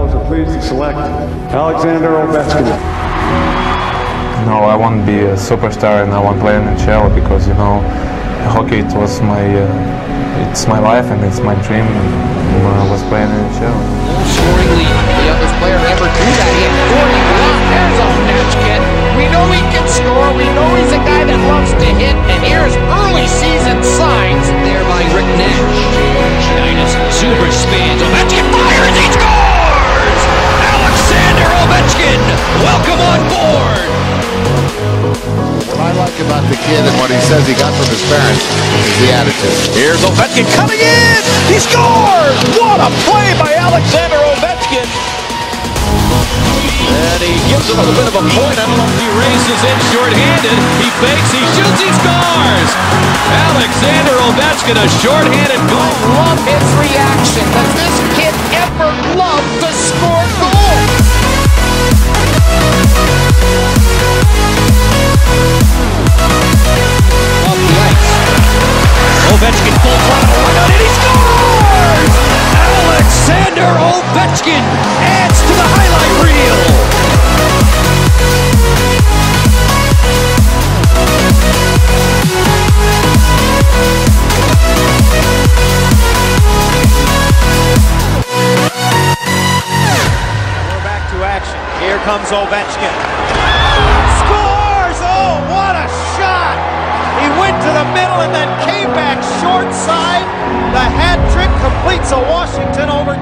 fellows are pleased to select Alexander Ovechkin. No, I want to be a superstar and I want to play in NHL because, you know, hockey, it's my life and it's my dream. I was playing in NHL. Scoring lead. The youngest player to ever do that. He had 41. There's Ovechkin. We know he can score. We know he's a guy that loves to hit. And here's early season signs there by Rick Nash. China's super spins. Ovechkin fires. He scores! Alexander Ovechkin, welcome on board. What I like about the kid and what he says he got from his parents is the attitude. Here's Ovechkin coming in! He scores! What a play by Alexander Ovechkin! And he gives a little bit of a point. I don't know if he races in short-handed. He fakes, he shoots, he scores! Alexander Ovechkin, a short-handed goal. I love his reaction. Does this kid ever love to score goals? Ovechkin full throttle, and he scores! Alexander Ovechkin adds to the highlight reel. We're back to action. Here comes Ovechkin. Scores! Oh, what a shot! He went to the middle and then came back short side. The hat trick completes a Washington over